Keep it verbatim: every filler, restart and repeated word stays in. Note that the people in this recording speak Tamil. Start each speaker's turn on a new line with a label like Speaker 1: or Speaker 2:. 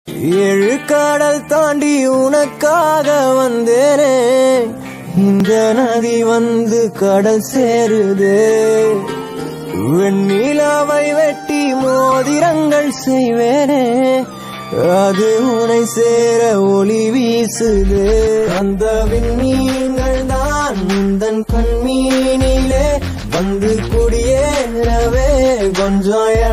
Speaker 1: ஏழு கடல் தாண்டி உனக்காக வந்தேனே, இந்த நதி வந்து கடல் சேருதே. வெண்ணிலாவை வெட்டி மோதிரங்கள் செய்வேனே, அது உனை சேர ஒளி வீசுது. அந்த விண்மீன்கள் தான் உந்தன் கண்மீனிலே வந்து குடியேறவே கொஞ்சம்